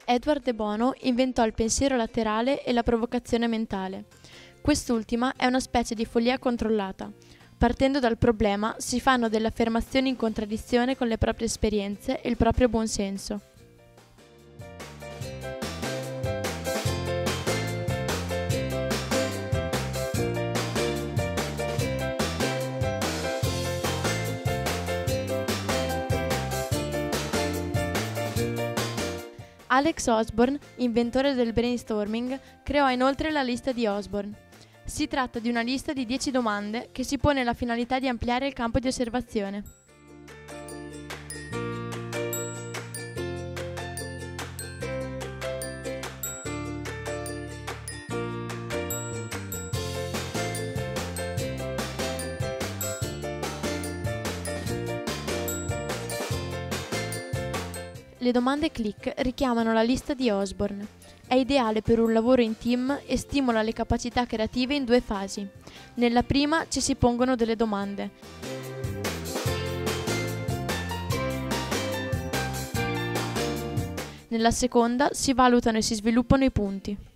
Edward de Bono inventò il pensiero laterale e la provocazione mentale. Quest'ultima è una specie di follia controllata. Partendo dal problema, si fanno delle affermazioni in contraddizione con le proprie esperienze e il proprio buonsenso. Alex Osborne, inventore del brainstorming, creò inoltre la lista di Osborne. Si tratta di una lista di 10 domande che si pone la finalità di ampliare il campo di osservazione. Le domande click richiamano la lista di Osborne. È ideale per un lavoro in team e stimola le capacità creative in 2 fasi. Nella prima ci si pongono delle domande. Nella seconda si valutano e si sviluppano i punti.